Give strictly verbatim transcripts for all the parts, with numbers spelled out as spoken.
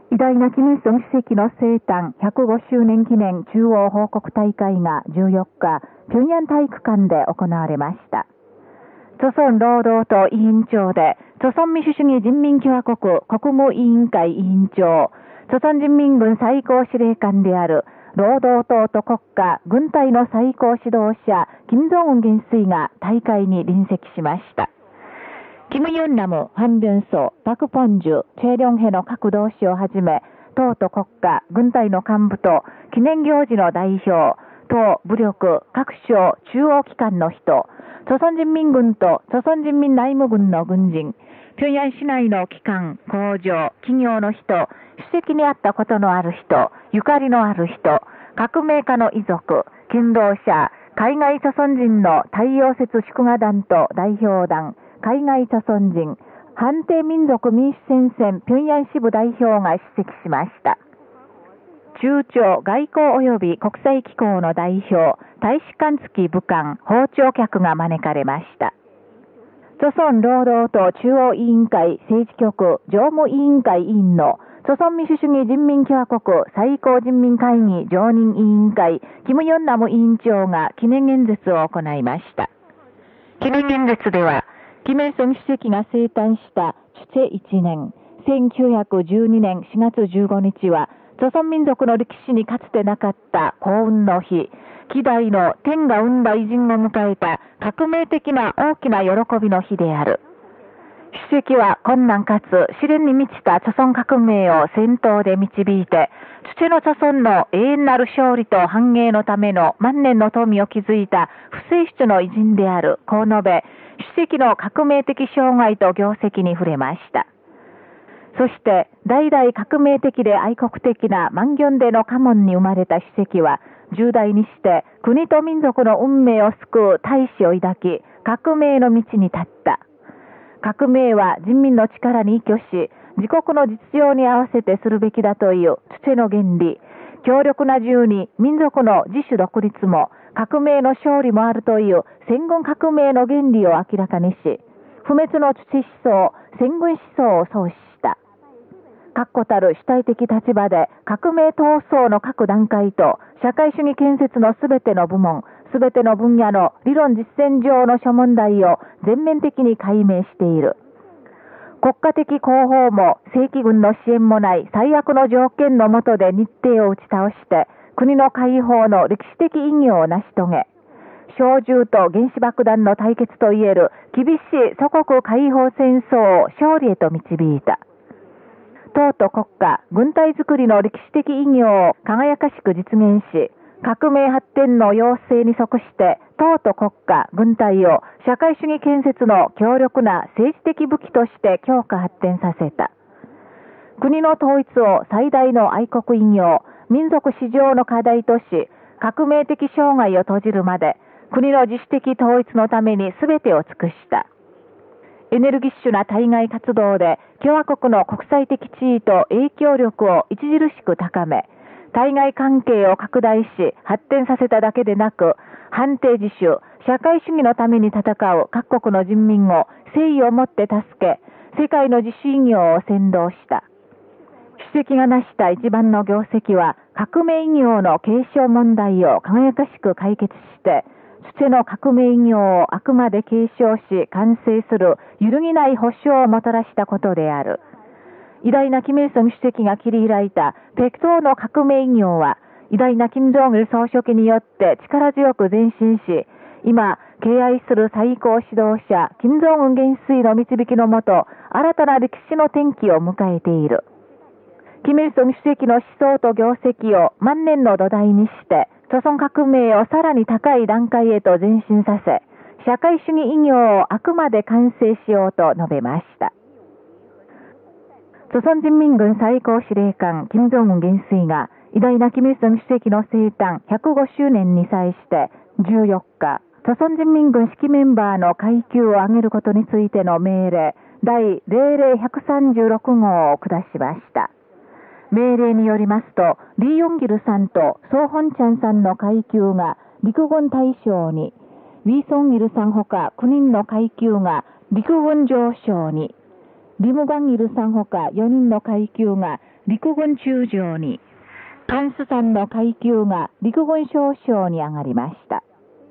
偉大なキム・イルソン主席の生誕ひゃくごしゅうねん記念中央報告大会がじゅうよっか、平壌体育館で行われました。朝鮮労働党委員長で、朝鮮民主主義人民共和国国務委員会委員長、朝鮮人民軍最高司令官である、労働党と国家、軍隊の最高指導者、金正恩元帥が大会に臨席しました。キム・ユンナム、ファン・ビョンソ、パク・ポンジュ、チェ・リョンヘの各同志をはじめ、党と国家、軍隊の幹部と記念行事の代表、党、武力、各省、中央機関の人、朝鮮人民軍と朝鮮人民内務軍の軍人、平壌市内の機関、工場、企業の人、主席にあったことのある人、ゆかりのある人、革命家の遺族、勤労者、海外朝鮮人の太陽節祝賀団と代表団、海外朝鮮人、反帝民族民主戦線平壌支部代表が出席しました。中朝外交及び国際機構の代表、大使館付き武官、訪朝客が招かれました。朝鮮労働党中央委員会政治局常務委員会委員の朝鮮民主主義人民共和国最高人民会議常任委員会、キム・ヨンナム委員長が記念演説を行いました。記念演説では、キム・イルソン主席が生誕したチュチェいちねん、せんきゅうひゃくじゅうにねんしがつじゅうごにちは、朝鮮民族の歴史にかつてなかった幸運の日、希代の天が生んだ偉人を迎えた革命的な大きな喜びの日である。主席は困難かつ試練に満ちた朝鮮革命を先頭で導いて、土の朝鮮の永遠なる勝利と繁栄のための万年の富を築いた不世出の偉人である、こう述べ、主席の革命的生涯と業績に触れました。そして、代々革命的で愛国的な万元での家紋に生まれた主席は、重大にして国と民族の運命を救う大志を抱き、革命の道に立った。革命は人民の力に依拠し、自国の実情に合わせてするべきだという土の原理、強力な銃に民族の自主独立も、革命の勝利もあるという戦軍革命の原理を明らかにし、不滅の土思想、戦軍思想を創始した。確固たる主体的立場で革命闘争の各段階と社会主義建設のすべての部門、すべての分野の理論実践上の諸問題を全面的に解明している。国家的広報も正規軍の支援もない最悪の条件の下で日程を打ち倒して、国の解放の歴史的意義を成し遂げ、小銃と原子爆弾の対決といえる厳しい祖国解放戦争を勝利へと導いた。党と国家、軍隊づくりの歴史的意義を輝かしく実現し、革命発展の要請に即して、党と国家、軍隊を社会主義建設の強力な政治的武器として強化発展させた。国の統一を最大の愛国意業、民族至上の課題とし、革命的生涯を閉じるまで、国の自主的統一のために全てを尽くした。エネルギッシュな対外活動で共和国の国際的地位と影響力を著しく高め、対外関係を拡大し発展させただけでなく、反帝自主、社会主義のために戦う各国の人民を誠意をもって助け、世界の自主偉業を先導した。主席が成した一番の業績は、革命偉業の継承問題を輝かしく解決して、土の革命偉業をあくまで継承し完成する揺るぎない保障をもたらしたことである。偉大なキム・イルソン主席が切り開いた北東の革命偉業は、偉大な金正恩総書記によって力強く前進し、今、敬愛する最高指導者、金正恩元帥の導きのもと、新たな歴史の転機を迎えている。キム・イルソン主席の思想と業績を万年の土台にして、朝鮮革命をさらに高い段階へと前進させ、社会主義偉業をあくまで完成しようと述べました。朝鮮人民軍最高司令官、金正恩元帥が、偉大なキム・イルソン主席の生誕ひゃくごしゅうねんに際して、じゅうよっか、朝鮮人民軍指揮メンバーの階級を上げることについての命令、第ゼロゼロひゃくさんじゅうろくごうを下しました。命令によりますと、リ・ヨンギルさんとソ・ホンチャンさんの階級が陸軍大将に、ウィ・ソンギルさんほかきゅうにんの階級が陸軍上将に、 リムガンイルさんほかよにんの階級が陸軍中将に、カンスさんの階級が陸軍少将に上がりました。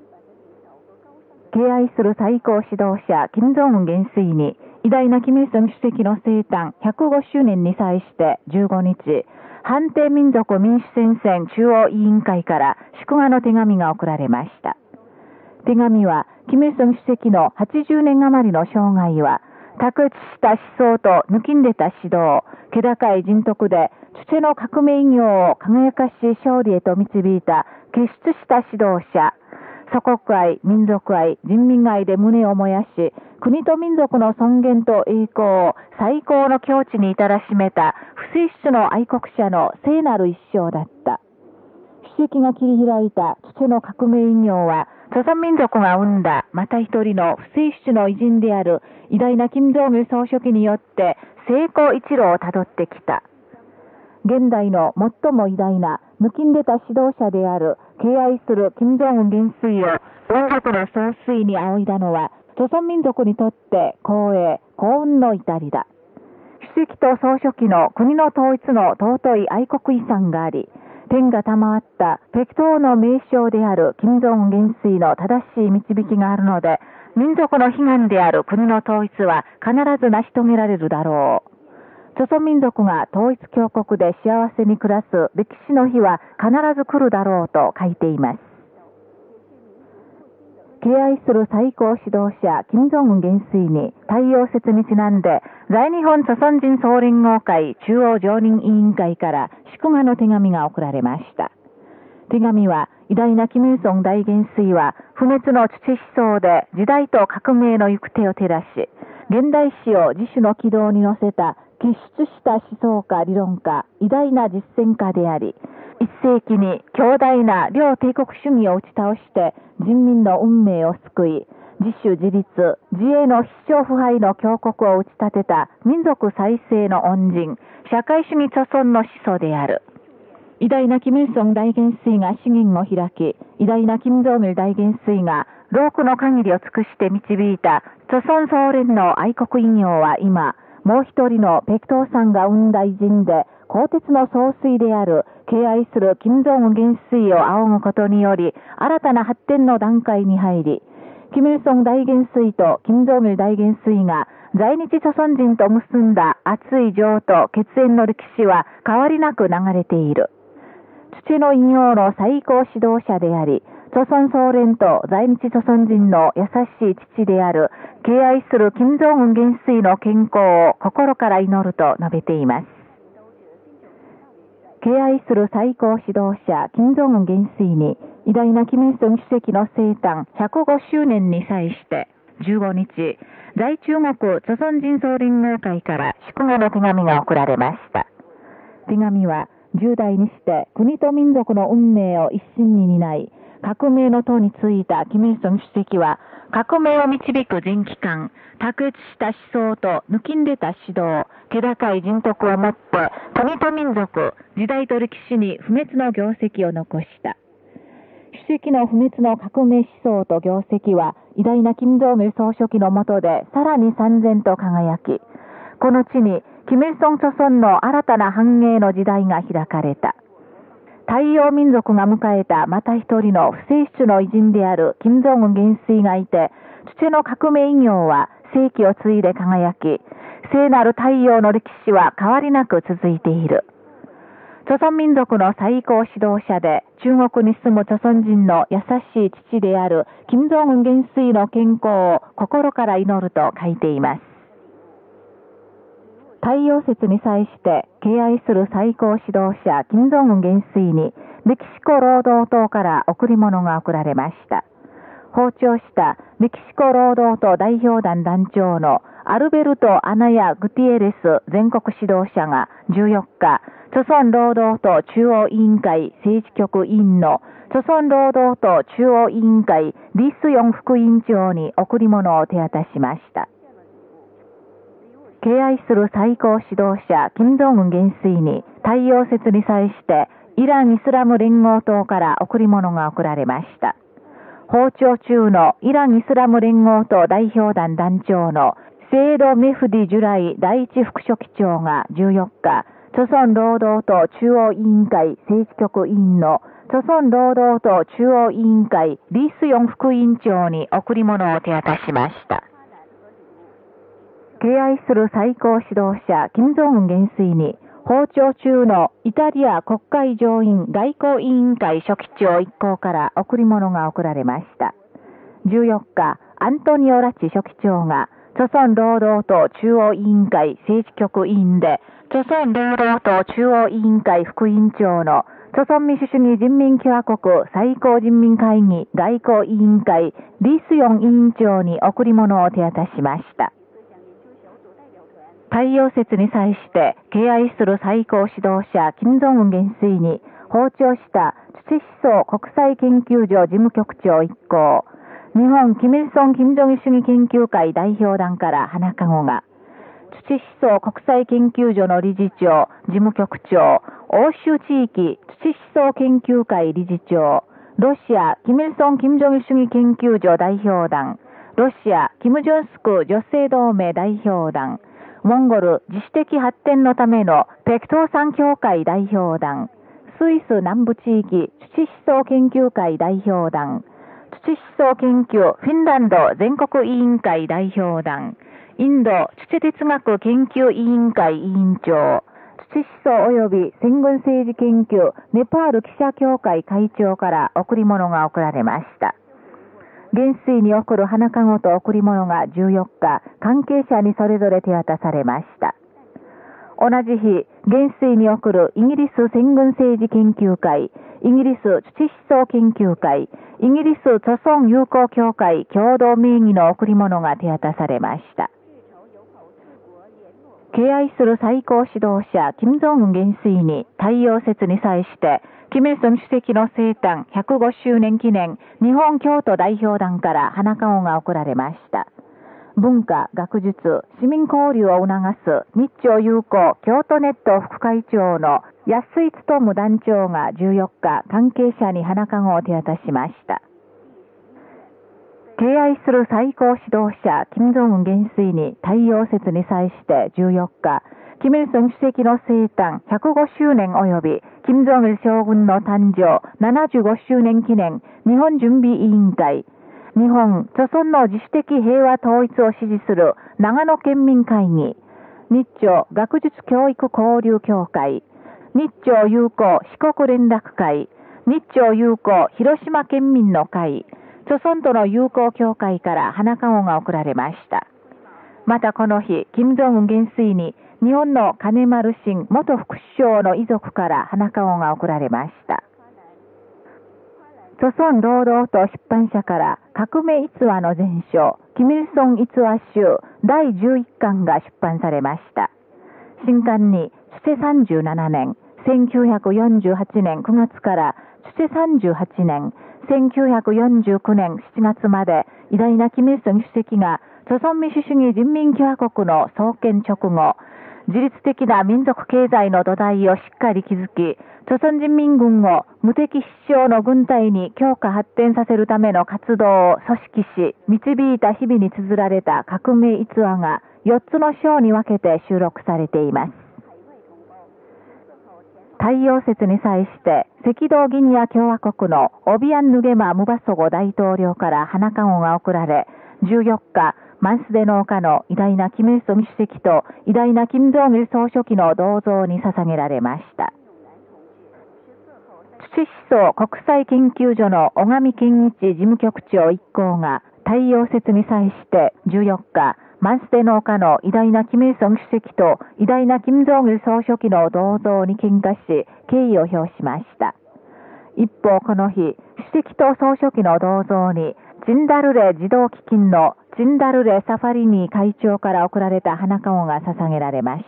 敬愛する最高指導者、金正恩元帥に、偉大な金日成主席の生誕ひゃくごしゅうねんに際してじゅうごにち、反帝民族民主戦線中央委員会から祝賀の手紙が送られました。手紙は、金日成主席のはちじゅうねん余りの生涯は、卓越した思想と抜きんでた指導、気高い人徳で、主の革命偉業を輝かしい勝利へと導いた傑出した指導者、祖国愛、民族愛、人民愛で胸を燃やし、国と民族の尊厳と栄光を最高の境地に至らしめた不正室の愛国者の聖なる一生だった。主席が切り開いた父の革命偉業は、朝鮮民族が生んだまた一人の不正室の偉人である偉大な金正義総書記によって成功一路をたどってきた。現代の最も偉大な抜きんでた指導者である敬愛する金正恩元帥を音楽の総帥に仰いだのは、朝鮮民族にとって光栄、幸運の至りだ。主席と総書記の国の統一の尊い愛国遺産があり、天が賜った適当の名称である金正恩元帥の正しい導きがあるので、民族の悲願である国の統一は必ず成し遂げられるだろう。朝鮮民族が統一強国で幸せに暮らす歴史の日は必ず来るだろうと書いています。敬愛する最高指導者金正恩元帥に太陽節にちなんで、在日本朝鮮人総連合会中央常任委員会から祝賀の手紙が送られました。手紙は、偉大な金日成大元帥は不滅の父思想で時代と革命の行く手を照らし、現代史を自主の軌道に乗せた傑出した思想家、理論家、偉大な実践家であり、一世紀に強大な両帝国主義を打ち倒して人民の運命を救い、自主自立、自衛の必勝腐敗の強国を打ち立てた民族再生の恩人、社会主義著存の始祖である。偉大な金日成大元帥が資源を開き、偉大な金正義大元帥が労苦の限りを尽くして導いた朝鮮総連の愛国偉業は今、もう一人の北東さんが生んだ偉人で、鋼鉄の総帥である敬愛する金正恩元帥を仰ぐことにより、新たな発展の段階に入り、金日成大元帥と金正義大元帥が在日朝鮮人と結んだ熱い情と血縁の歴史は変わりなく流れている。父の偉業の最高指導者であり、朝鮮総連と在日朝鮮人の優しい父である敬愛する金正恩元帥の健康を心から祈ると述べています。敬愛する最高指導者金正恩元帥に偉大な金日成主席の生誕ひゃくごしゅうねんに際してじゅうごにち、在中国朝鮮人総連合会から祝賀の手紙が送られました。手紙はじゅう代にして国と民族の運命を一身に担い、革命の塔についた金日成主席は、革命を導く人機関、卓越した思想と抜きんでた指導、気高い人徳をもって、国と民族、時代と歴史に不滅の業績を残した。主席の不滅の革命思想と業績は、偉大な金正義総書記の下でさらに燦然と輝き、この地に、金日成朝鮮の新たな繁栄の時代が開かれた。太陽民族が迎えたまた一人の不正室の偉人である金正恩元帥がいて、父の革命偉業は世紀を継いで輝き、聖なる太陽の歴史は変わりなく続いている。朝鮮民族の最高指導者で中国に住む朝鮮人の優しい父である金正恩元帥の健康を心から祈ると書いています。太陽節に際して敬愛する最高指導者金正恩元帥にメキシコ労働党から贈り物が贈られました。訪朝したメキシコ労働党代表団団長のアルベルト・アナヤ・グティエレス全国指導者がじゅうよっか、朝鮮労働党中央委員会政治局委員の朝鮮労働党中央委員会リ・スヨン副委員長に贈り物を手渡しました。敬愛する最高指導者金正恩元帥に太陽節に際してイラン・イスラム連合党から贈り物が贈られました。訪朝中のイラン・イスラム連合党代表団団長のセイド・メフディ・ジュライ第一副書記長がじゅうよっか、朝鮮労働党中央委員会政治局委員の朝鮮労働党中央委員会リースヨン副委員長に贈り物を手渡しました。敬愛する最高指導者金正恩元帥に訪朝中のイタリア国会上院外交委員会書記長一行から贈り物が贈られました。じゅうよっか、アントニオ・ラチ書記長が朝鮮労働党中央委員会政治局委員で、朝鮮労働党中央委員会副委員長の朝鮮民主主義人民共和国最高人民会議外交委員会リースヨン委員長に贈り物を手渡しました。太陽節に際して敬愛する最高指導者金正恩元帥に訪朝した土思想国際研究所事務局長一行、日本キミルソン・キム・ジョギル主義研究会代表団から花籠が、土思想国際研究所の理事長、事務局長、欧州地域土思想研究会理事長、ロシアキミルソン・キム・ジョギル主義研究所代表団、ロシアキム・ジョンスク女性同盟代表団、モンゴル自主的発展のための北東山協会代表団、スイス南部地域土思想研究会代表団、土思想研究フィンランド全国委員会代表団、インド土哲学研究委員会委員長、土思想及び戦軍政治研究ネパール記者協会会長から贈り物が贈られました。元帥に贈る花籠と贈り物がじゅうよっか、関係者にそれぞれ手渡されました。同じ日、元帥に贈るイギリス戦軍政治研究会、イギリス土思想研究会、イギリス朝鮮友好協会共同名義の贈り物が手渡されました。敬愛する最高指導者金正恩元帥に太陽節に際してキム・イルソン主席の生誕ひゃくごしゅうねん記念日本京都代表団から花籠が贈られました。文化、学術、市民交流を促す日朝友好京都ネット副会長の安井勉団長がじゅうよっか関係者に花籠を手渡しました。敬愛する最高指導者金正恩元帥に太陽節に際してじゅうよっか、キム・イルソン主席の生誕ひゃくごしゅうねん及び金正日将軍の誕生ななじゅうごしゅうねん記念日本準備委員会、日本、朝鮮の自主的平和統一を支持する長野県民会議、日朝学術教育交流協会、日朝友好四国連絡会、日朝友好広島県民の会、朝鮮との友好協会から花籠が贈られました。またこの日、金正恩元帥に日本の金丸信元副首相の遺族から花籠が贈られました。朝鮮労働党出版社から革命逸話の全書、キミルソン逸話集だいじゅういっかんが出版されました。新刊に、チュチェさんじゅうななねん、せんきゅうひゃくよんじゅうはちねんくがつからチュチェさんじゅうはちねん、せんきゅうひゃくよんじゅうきゅうねんしちがつまで偉大なキム・イルソン主席が朝鮮民主主義人民共和国の創建直後、自律的な民族経済の土台をしっかり築き、朝鮮人民軍を無敵必勝の軍隊に強化発展させるための活動を組織し、導いた日々に綴られた革命逸話がよっつの章に分けて収録されています。太陽節に際して赤道ギニア共和国のオビアン・ヌゲマ・ムバソゴ大統領から花籠が贈られ、じゅうよっか、マンスデの丘の偉大なキム・イルソン主席と偉大な金正日総書記の銅像に捧げられました。土思想国際研究所の小上健一事務局長一行が太陽節に際してじゅうよっか、マンスデの丘の偉大なキム・イルソン主席と偉大な金正日総書記の銅像に献花し、敬意を表しました。一方この日、主席と総書記の銅像に、チンダルレ児童基金のチンダルレサファリニー会長から贈られた花籠が捧げられました。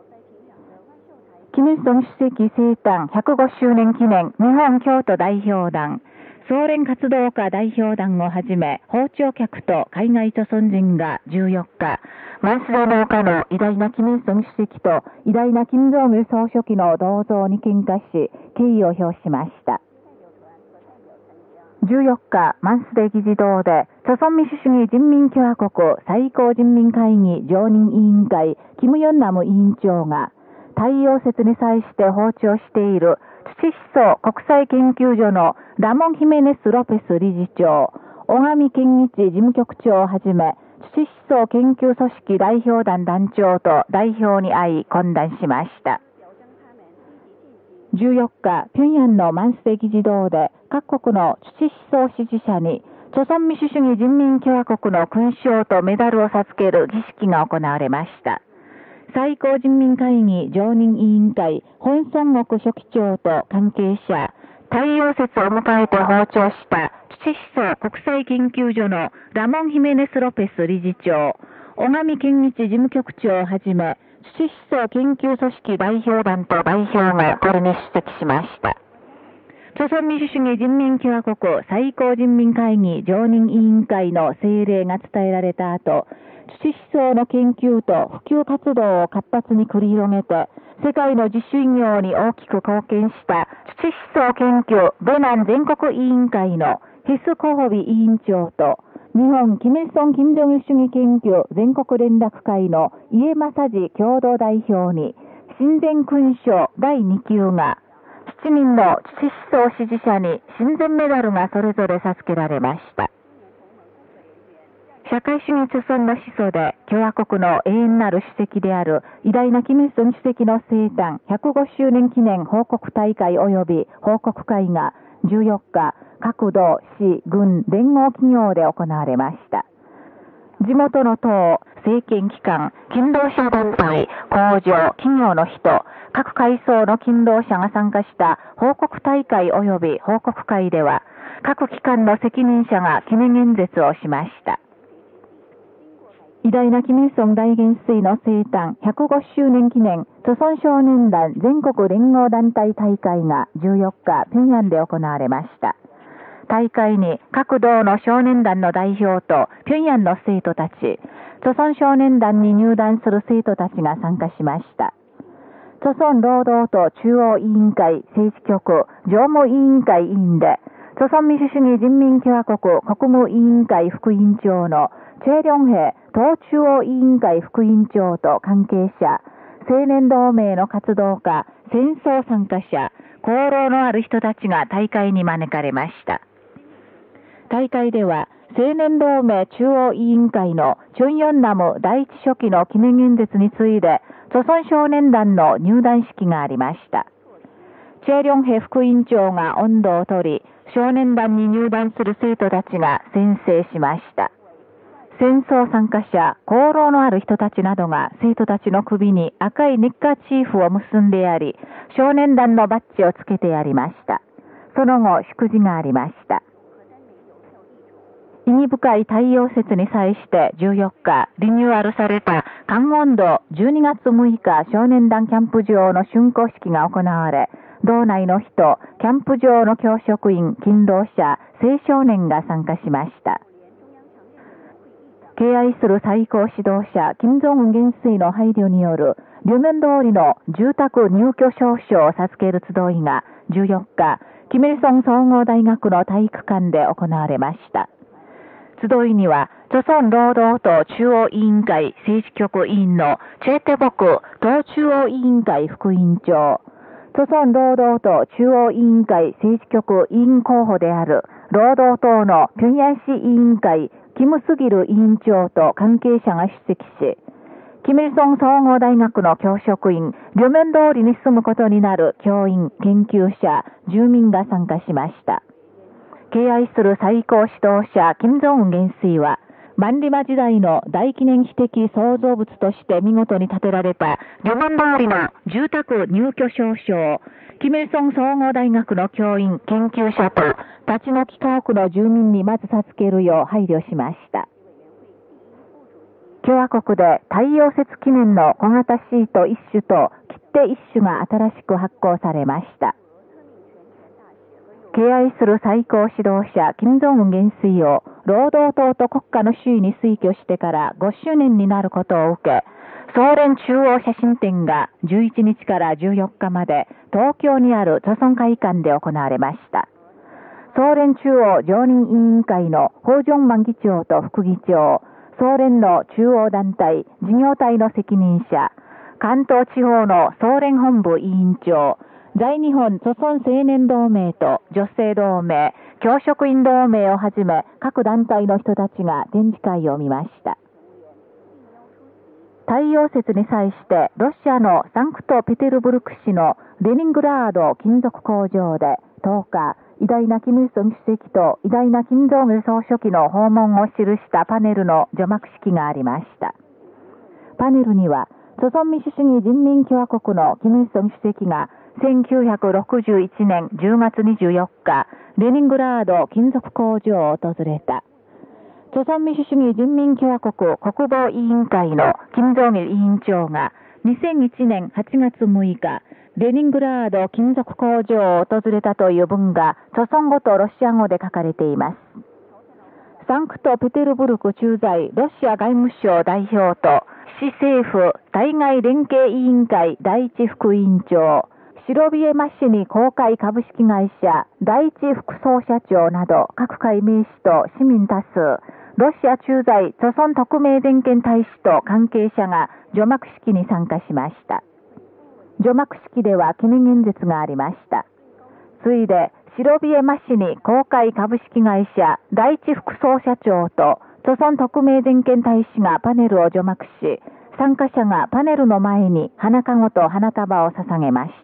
キム・イルソン主席生誕ひゃくごしゅうねん記念日本京都代表団、総連活動家代表団をはじめ、訪朝客と海外朝鮮人がじゅうよっか、マンスデの丘の偉大なキム・イルソン主席と偉大な金正日総書記の銅像に献花し、敬意を表しました。 じゅうよっか、マンスデ議事堂で、朝鮮民主主義人民共和国最高人民会議常任委員会、キム・ヨンナム委員長が、太陽節に際して訪朝している、土思想国際研究所のラモン・ヒメネス・ロペス理事長、小上健一事務局長をはじめ、土思想研究組織代表団団長と代表に会い懇談しました。じゅうよっか、平壌のマンスデ議事堂で各国の土思想支持者に、朝鮮民主主義人民共和国の勲章とメダルを授ける儀式が行われました。最高人民会議常任委員会本孫国書記長と関係者、太陽節を迎えて訪朝した土思想国際研究所のラモン・ヒメネス・ロペス理事長、小上健一事務局長をはじめ、土思想研究組織代表団と代表がこれに出席しました。朝鮮民主主義人民共和国最高人民会議常任委員会の政令が伝えられた後、土思想の研究と普及活動を活発に繰り広げて、世界の自主医業に大きく貢献した土思想研究ベナン全国委員会のヘス・コホビ委員長と、日本キミルソン・キム・ジョギル主義研究全国連絡会の家正治共同代表に、親善勲章だいに級が、しちにんの土思想支持者に親善メダルがそれぞれ授けられました。社会主義著存の始祖で共和国の永遠なる主席である偉大なキム・イルソン主席の生誕ひゃくごしゅうねん記念報告大会及び報告会がじゅうよっか、各道、市、軍、連合企業で行われました。地元の党、政権機関、勤労者団体、工場、企業の人、各階層の勤労者が参加した報告大会及び報告会では、各機関の責任者が記念演説をしました。偉大なキム・イルソン大元帥の生誕ひゃくごしゅうねん記念朝鮮少年団全国連合団体大会がじゅうよっか、平壌で行われました。大会に各道の少年団の代表と平壌の生徒たち、朝鮮少年団に入団する生徒たちが参加しました。朝鮮労働党中央委員会政治局常務委員会委員で、朝鮮民主主義人民共和国国務委員会副委員長のチェ・リョンヘ党中央委員会副委員長と関係者、青年同盟の活動家、戦争参加者、功労のある人たちが大会に招かれました。大会では、青年同盟中央委員会のチョン・ヨンナム第一書記の記念演説に次いで、朝鮮少年団の入団式がありました。チェ・リョンヘ副委員長が音頭を取り、少年団に入団する生徒たちが宣誓しました。戦争参加者、功労のある人たちなどが生徒たちの首に赤いネッカーチーフを結んでやり、少年団のバッジをつけてやりました。その後、祝辞がありました。意義深い太陽節に際してじゅうよっか、リニューアルされた関温道じゅうにがつむいか少年団キャンプ場の竣工式が行われ、道内の人、キャンプ場の教職員、勤労者、青少年が参加しました。敬愛する最高指導者、金正恩元帥の配慮による、両面通りの住宅入居証書を授ける集いがじゅうよっか、キミルソン総合大学の体育館で行われました。集いには、朝鮮労働党中央委員会政治局委員のチェ・テボク党中央委員会副委員長、朝鮮労働党中央委員会政治局委員候補である、労働党の平壌市委員会キム・スギル委員長と関係者が出席し、キミルソン総合大学の教職員、両面通りに住むことになる教員、研究者、住民が参加しました。敬愛する最高指導者、金正恩元帥は、万里馬時代の大記念碑的創造物として見事に建てられた両面通りの住宅入居証書を、キミルソン総合大学の教員、研究者と、立ち退き家屋の住民にまず授けるよう配慮しました。共和国で太陽節記念の小型シート一種と切手一種が新しく発行されました。敬愛する最高指導者、金正恩元帥を労働党と国家の首位に推挙してからごしゅうねんになることを受け、総連中央写真展がじゅういちにちからじゅうよっかまで東京にある朝鮮会館で行われました。 総連中央常任委員会のホージョンマン議長と副議長、総連の中央団体、事業体の責任者、関東地方の総連本部委員長、在日本祖孫青年同盟と女性同盟、教職員同盟をはじめ各団体の人たちが展示会を見ました。太陽節に際してロシアのサンクトペテルブルク市のレニングラード金属工場でとおか、偉大なキム・イルソン主席と偉大なキム・ジョンイル総書記の訪問を記したパネルの除幕式がありました。パネルには、朝鮮民主主義人民共和国のキム・イルソン主席がせんきゅうひゃくろくじゅういちねんじゅうがつにじゅうよっか、レニングラード金属工場を訪れた。朝鮮民主主義人民共和国国防委員会のキム・ジョンイル委員長がにせんいちねんはちがつむいか、レニングラード金属工場を訪れたという文が、朝鮮語とロシア語で書かれています。サンクトペテルブルク駐在ロシア外務省代表と、市政府対外連携委員会第一副委員長、白ビエマ市に公開株式会社第一副総社長など各界名士と市民多数、ロシア駐在朝鮮特命全権大使と関係者が除幕式に参加しました。除幕式では記念演説がありました。次いで、白ビエマ市に公開株式会社第一副総社長と朝鮮特命全権大使がパネルを除幕し、参加者がパネルの前に花籠と花束を捧げました。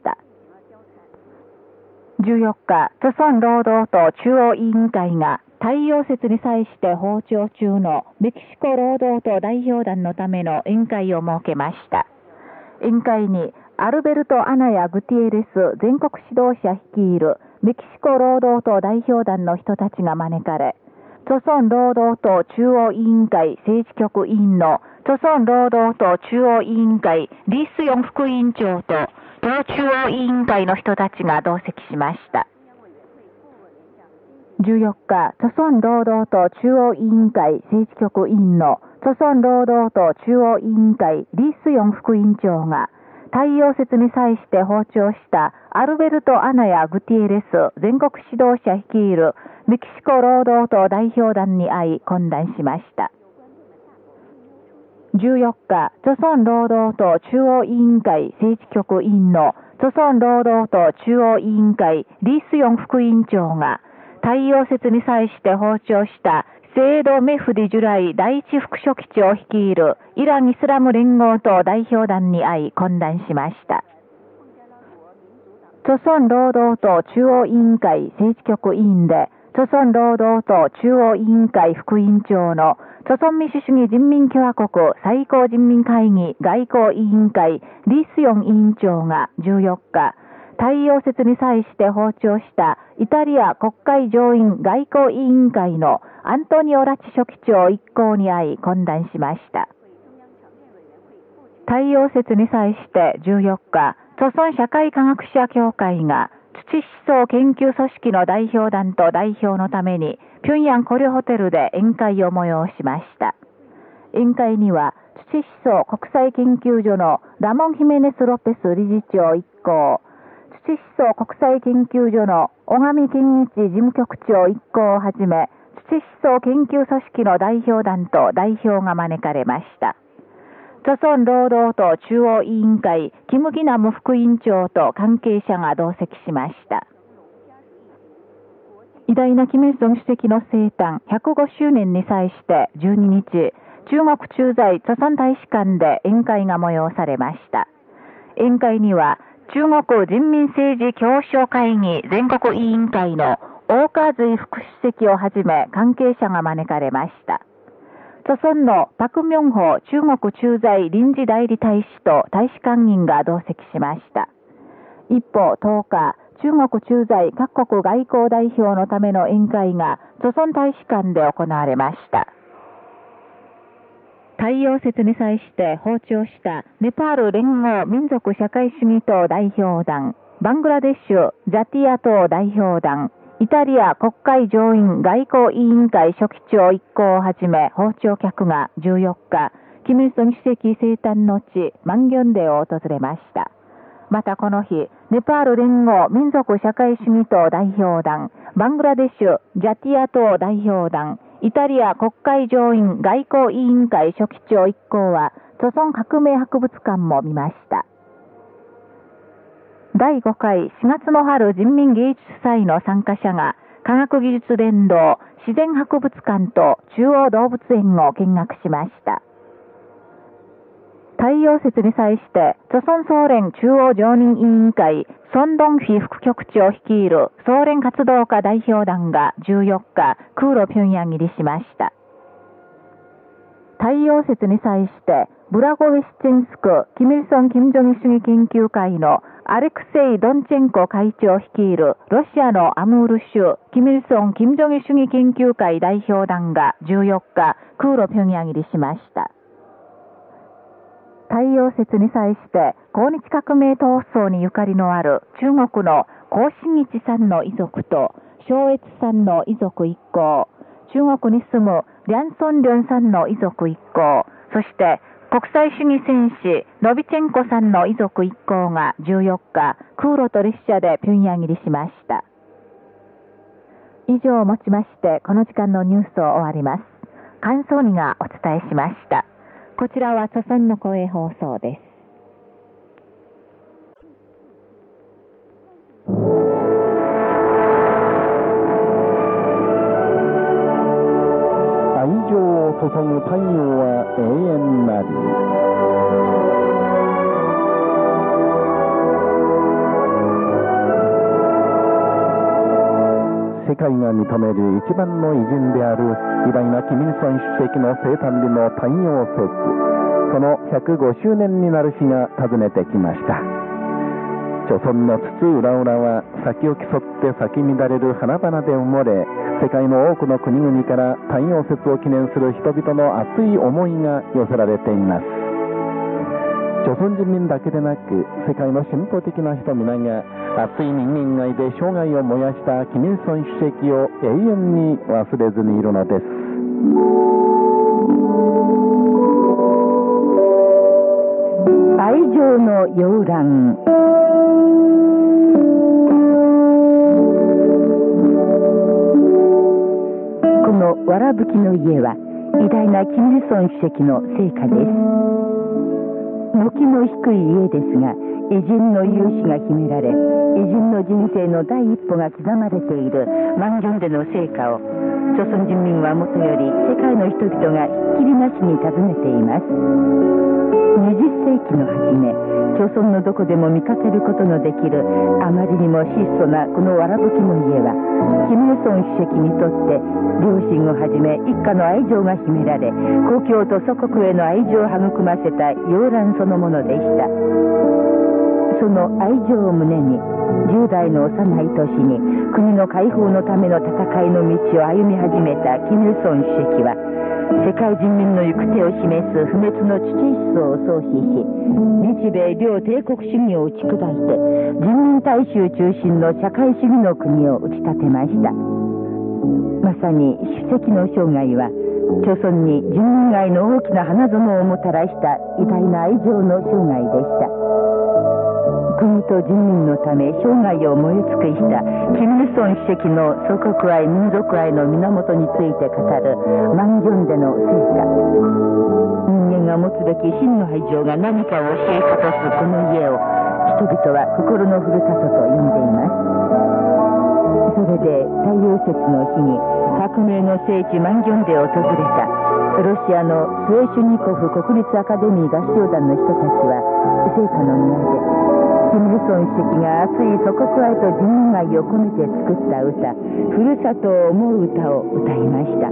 じゅうよっか、朝鮮労働党中央委員会が太陽節に際して訪朝中のメキシコ労働党代表団のための宴会を設けました。宴会にアルベルト・アナやグティエレス全国指導者率いるメキシコ労働党代表団の人たちが招かれ、朝鮮労働党中央委員会政治局委員の朝鮮労働党中央委員会リースヨン副委員長と党中央委員会の人たちが同席しました。じゅうよっか、朝鮮労働党中央委員会政治局委員の朝鮮労働党中央委員会リースヨン副委員長が太陽節に際して訪朝したアルベルト・アナやグティエレス全国指導者率いるメキシコ労働党代表団に会い懇談しました。じゅうよっか、朝鮮労働党中央委員会政治局委員の朝鮮労働党中央委員会リースヨン副委員長が太陽節に際して訪朝したセイド・メフディ・ジュライ第一副書記長率いるイラン・イスラム連合党代表団に会い懇談しました。朝鮮労働党中央委員会政治局委員で、朝鮮労働党中央委員会副委員長の朝鮮民主主義人民共和国最高人民会議外交委員会リースヨン委員長がじゅうよっか、太陽節に際して訪朝したイタリア国会上院外交委員会のアントニオ・ラチ書記長一行に会い懇談しました。太陽節に際してじゅうよっか、朝鮮社会科学者協会が土思想研究組織の代表団と代表のために平壌コリョホテルで宴会を催しました。宴会には土思想国際研究所のラモン・ヒメネス・ロペス理事長一行、土思想国際研究所の小上健一事務局長一行をはじめ、土思想研究組織の代表団と代表が招かれました。朝鮮労働党中央委員会キム・ギナム副委員長と関係者が同席しました。偉大なキム・イルソン主席の生誕ひゃくごしゅうねんに際してじゅうににち、中国駐在朝鮮大使館で宴会が催されました。宴会には中国人民政治協商会議全国委員会の大川随副主席をはじめ関係者が招かれました。朝鮮のパク・ミョンホ中国駐在臨時代理大使と大使館員が同席しました。一方、とおか、中国駐在各国外交代表のための宴会が朝鮮大使館で行われました。太陽節に際して訪朝したネパール連合民族社会主義党代表団、バングラデシュザティア党代表団、イタリア国会上院外交委員会書記長一行をはじめ訪朝客がじゅうよっか、キム・イルソン主席生誕の地マンギョンデを訪れました。またこの日、ネパール連合民族社会主義党代表団、 バングラデシュジャティア党代表団、イタリア国会上院外交委員会書記長一行は、著村革命博物館も見ました。だいごかいしがつの春人民芸術祭の参加者が、科学技術伝道自然博物館と中央動物園を見学しました。太陽節に際して、著村総連中央常任委員会、ソン・ドンフィ副局長率いる総連活動家代表団がじゅうよっか、空路平壌入りしました。太陽節に際して、ブラゴベシチェンスク、キミルソン・キム・ジョギ主義研究会のアレクセイ・ドンチェンコ会長率いるロシアのアムール州、キミルソン・キム・ジョギ主義研究会代表団がじゅうよっか、空路平壌入りしました。太陽節に際して、抗日革命闘争にゆかりのある中国の孔信一さんの遺族と、正越さんの遺族一行、中国に住むリャンソンリョンさんの遺族一行、そして国際主義戦士ノビチェンコさんの遺族一行がじゅうよっか、空路と列車で平壌入りしました。以上をもちまして、この時間のニュースを終わります。関東にがお伝えしました。こちらは著村の公営放送です。 愛情を注ぐ太陽は永遠なり。世界が認める一番の偉人である偉大なキミルソン主席の生誕日の太陽節、そのひゃくごしゅうねんになる日が訪ねてきました。著村の津々浦々は先を競って咲き乱れる花々で埋もれ、世界の多くの国々から太陽節を記念する人々の熱い思いが寄せられています。著村人民だけでなく、世界の進歩的な人皆が熱い人間愛で生涯を燃やしたキミルソン主席を永遠に忘れずにいるのです。 愛情の洋覧。このわらぶきの家は偉大なキミルソン主席の生家です。軒の低い家ですが、偉人の勇姿が秘められ、偉人の人生の第一歩が刻まれている万行での成果を、朝鮮人民はもとより世界の人々がひっきりなしに尋ねています。にじゅっせいきの初め、朝鮮のどこでも見かけることのできるあまりにも質素なこのわらぶきの家は、キム・イルソン主席にとって両親をはじめ一家の愛情が秘められ、故郷と祖国への愛情を育ませた洋蘭そのものでした。その愛情を胸に、じゅう代の幼い年に国の解放のための戦いの道を歩み始めたキム・イルソン主席は、世界人民の行く手を示す不滅の父思想を創始し、日米両帝国主義を打ち砕いて人民大衆中心の社会主義の国を打ち立てました。まさに主席の生涯は、朝鮮に人民愛の大きな花園をもたらした偉大な愛情の生涯でした。国と人民のため生涯を燃え尽くしたキム・イルソン主席の祖国愛民族愛の源について語る万行での成果。人間が持つべき真の愛情が何かを教え方すこの家を、人々は心のふるさとと呼んでいます。それで太陽節の日に革命の聖地万行で訪れたロシアのスエシュニコフ国立アカデミー合唱団の人たちは、聖火の庭でキム・イルソン主席が熱い祖国愛と人民愛を込めて作った歌、ふるさとを思う歌を歌いました。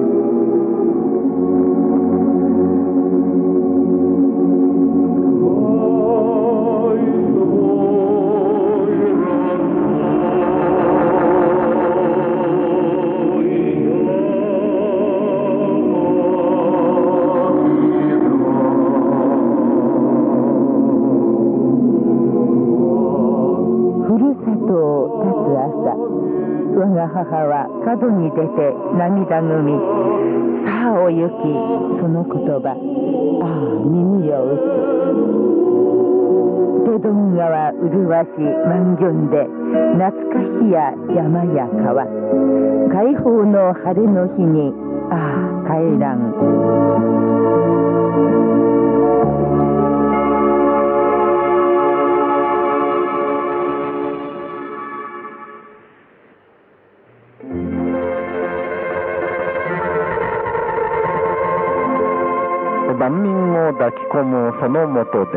我が母は角に出て涙ぐみ、さあお行き、その言葉、ああ耳を打つ。 セドン川麗し万行で懐かしや山や川、解放の晴れの日にああ帰らん。 万民を抱き込むその下で、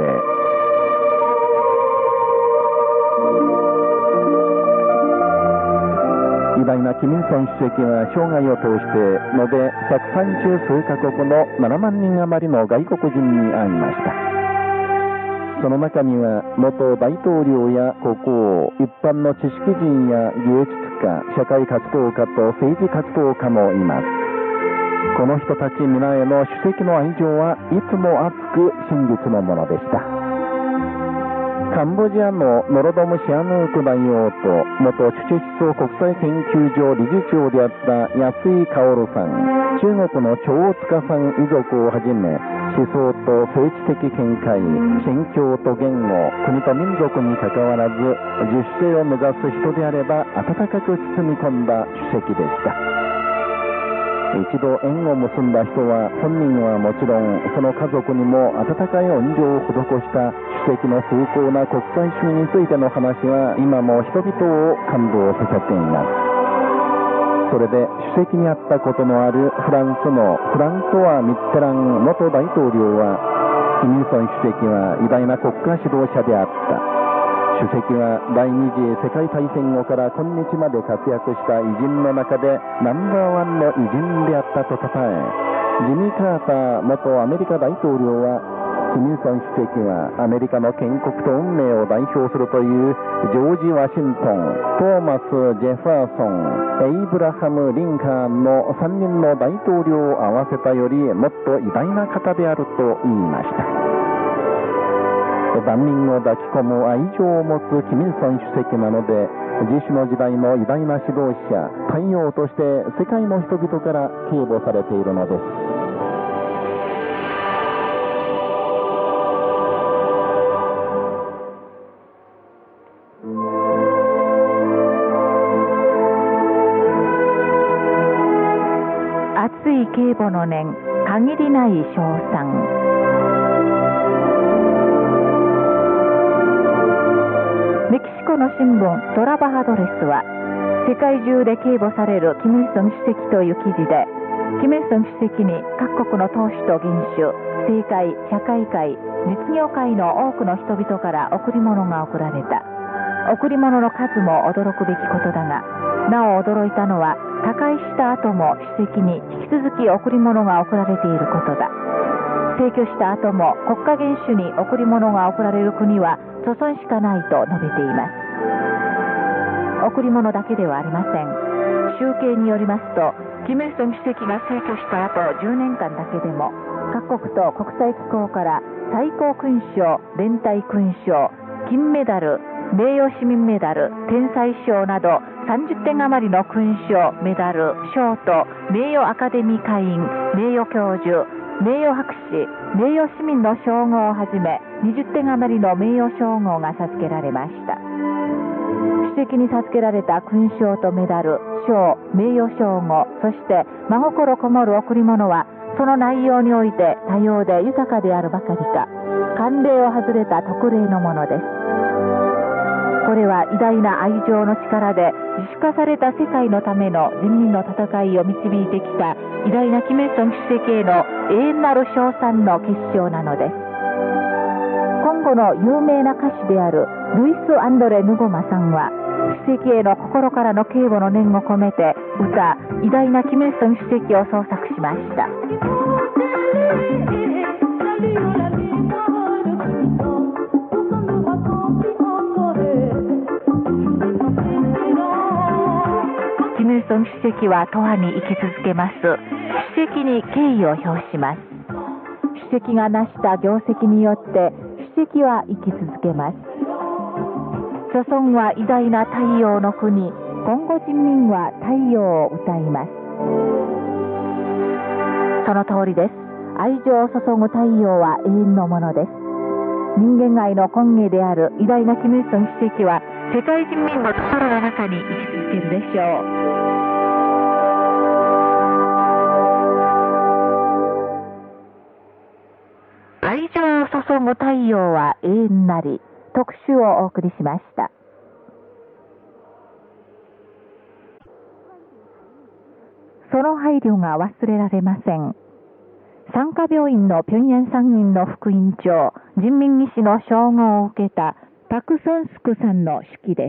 偉大なキミルソン主席は生涯を通して延べひゃくさんじゅう数カ国のななまん人余りの外国人に会いました。その中には元大統領や国王、一般の知識人や芸術家、社会活動家と政治活動家もいます。この人たち皆への主席の愛情はいつも熱く真実のものでした。カンボジアのノロドム・シアヌーク大王と元チュチェ思想国際研究所理事長であった安井薫さん、中国の長塚さん遺族をはじめ、思想と政治的見解、信教と言語、国と民族にかかわらず自主性を目指す人であれば温かく包み込んだ主席でした。一度縁を結んだ人は、本人はもちろんその家族にも温かい恩情を施した主席の崇高な国際主義についての話は今も人々を感動させています。それで主席に会ったことのあるフランスのフランソワ・ミッテラン元大統領は、キミルソン主席は偉大な国家指導者であった。主席は第二次世界大戦後から今日まで活躍した偉人の中でナンバーワンの偉人であったとたたえ、ジミー・カーター元アメリカ大統領は、キミルソン主席はアメリカの建国と運命を代表するというジョージ・ワシントン、トーマス・ジェファーソン、エイブラハム・リンカーンのさんにんの大統領を合わせたよりもっと偉大な方であると言いました。万民を抱き込む愛情を持つキミルソン主席なので、自主の時代の偉大な指導者、太陽として世界の人々から敬慕されているのです。 熱い警護の念、限りない称賛。メキシコの新聞トラバハドレスは、世界中で警護されるキム・イルソン主席という記事で、キム・イルソン主席に各国の党首と元首、政界、社会界、実業界の多くの人々から贈り物が贈られた。贈り物の数も驚くべきことだが、なお驚いたのは、他界した後も主席に引き続き贈り物が贈られていることだ。逝去した後も国家元首に贈り物が贈られる国は著存しかないと述べています。贈り物だけではありません。集計によりますと、キム・イルソン主席が逝去した後じゅうねんかんだけでも、各国と国際機構から最高勲章、連隊勲章、金メダル、名誉市民メダル、天才賞などさんじゅってん余りの勲章、メダル、賞と名誉アカデミー会員、名誉教授、名誉博士、名誉市民の称号をはじめにじゅってん余りの名誉称号が授けられました。主席に授けられた勲章とメダル、賞、名誉称号、そして真心こもる贈り物は、その内容において多様で豊かであるばかりか、慣例を外れた特例のものです。これは偉大な愛情の力で自主化された世界のための人民の戦いを導いてきた偉大なキム・イルソン主席への永遠なる称賛の結晶なのです。コンゴの有名な歌手であるルイス・アンドレ・ヌゴマさんは、主席への心からの敬語の念を込めて歌「偉大なキム・イルソン主席」を創作しました。キム・イルソン主席は永遠に生き続けます。主席に敬意を表します。主席が成した業績によって主席は生き続けます。祖孫は偉大な太陽の国、コンゴ人民は太陽を歌います。その通りです。愛情を注ぐ太陽は永遠のものです。 人間愛の根源である偉大なキム・イルソン主席は世界人民の心の中に生き続けるでしょう。愛情を注ぐ太陽は永遠なり特集をお送りしました。その配慮が忘れられません。産科病院の平壌参院の副院長、人民義士の称号を受けたパク・ソンスクさんの手記です。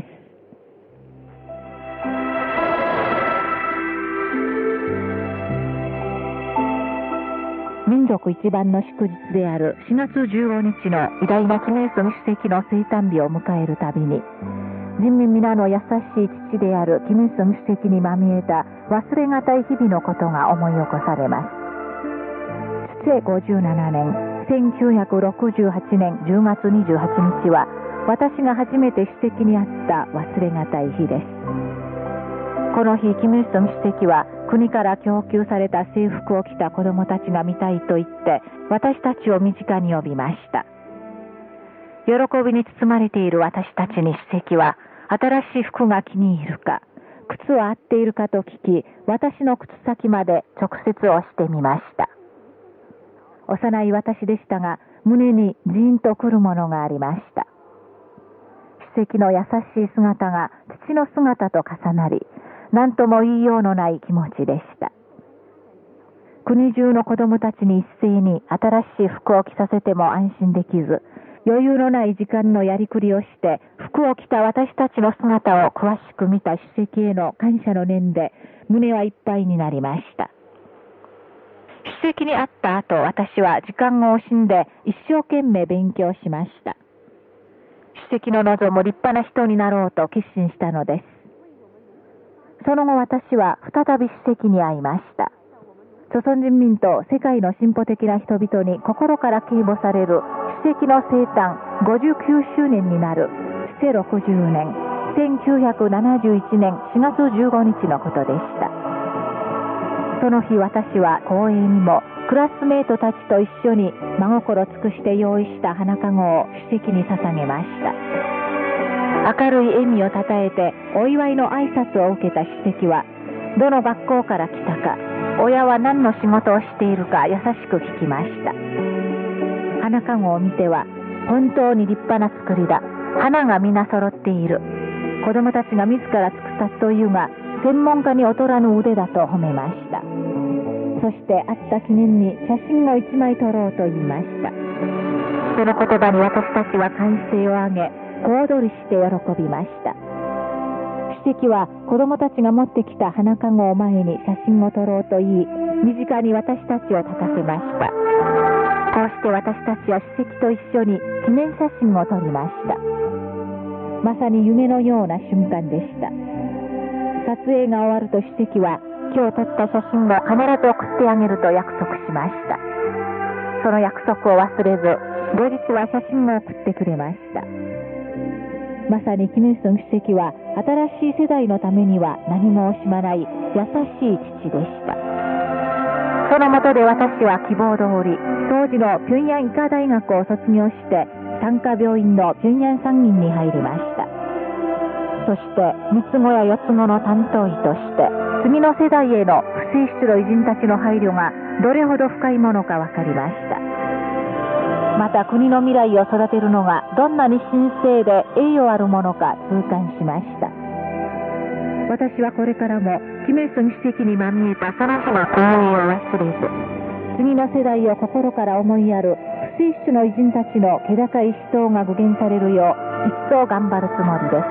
民族一番の祝日であるしがつじゅうごにちの偉大なキム・イルソン主席の生誕日を迎えるたびに、人民皆の優しい父であるキム・イルソン主席にまみえた忘れがたい日々のことが思い起こされます。父ごじゅうななねん、せんきゅうひゃくろくじゅうはちねんじゅうがつにじゅうはちにちは、私が初めて主席に会った忘れがたい日です。この日、キム・イルソン主席は国から供給された制服を着た子どもたちが見たいと言って、私たちを身近に呼びました。喜びに包まれている私たちに主席は、新しい服が気に入るか、靴は合っているかと聞き、私の靴先まで直接押してみました。幼い私でしたが、胸にジーンとくるものがありました。主席の優しい姿が父の姿と重なり、何とも言いようのない気持ちでした。国中の子供たちに一斉に新しい服を着させても安心できず、余裕のない時間のやりくりをして、服を着た私たちの姿を詳しく見た主席への感謝の念で、胸はいっぱいになりました。主席に会った後、私は時間を惜しんで一生懸命勉強しました。主席の望む立派な人になろうと決心したのです。その後、私は再び主席に会いました。朝鮮人民と世界の進歩的な人々に心から敬慕される主席の生誕ごじゅうきゅうしゅうねんになる治世ろくじゅうねん、せんきゅうひゃくななじゅういちねんしがつじゅうごにちのことでした。その日、私は光栄にもクラスメートたちと一緒に真心尽くして用意した花籠を主席に捧げました。明るい笑みをたたえてお祝いの挨拶を受けた主席は、どの学校から来たか、親は何の仕事をしているか優しく聞きました。花籠を見ては、本当に立派な作りだ、花が皆揃っている、子供たちが自ら作ったというが専門家に劣らぬ腕だと褒めました。そして会った記念に写真を一枚撮ろうと言いました。その言葉に私たちは歓声を上げ、小躍りして喜びました。主席は子供たちが持ってきた花籠を前に写真を撮ろうと言い、身近に私たちを立たせました。こうして私たちは主席と一緒に記念写真を撮りました。まさに夢のような瞬間でした。撮影が終わると主席は、今日撮った写真を必ず送ってあげると約束しました。その約束を忘れず、後日は写真を送ってくれました。まさにキム・イルソン主席は新しい世代のためには何も惜しまない優しい父でした。その下で私は希望通り、当時の平壌医科大学を卒業して産科病院の平壌参院に入りました。そして三つ子や四つ子の担当医として次の世代への不正出の偉人たちの配慮がどれほど深いものか分かりました。また国の未来を育てるのがどんなに神聖で栄誉あるものか痛感しました。私はこれからもキム・イルソン主席にまみえたその日の光栄を忘れず、次の世代を心から思いやる不正出の偉人たちの気高い思想が具現されるよう一層頑張るつもりです。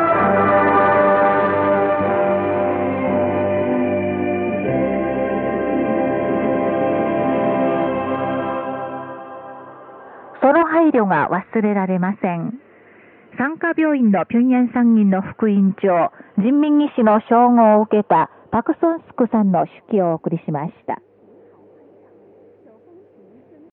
その配慮が忘れられません。産科病院の平壌参院の副院長、人民義士の称号を受けたパク・ソンスクさんの手記をお送りしました。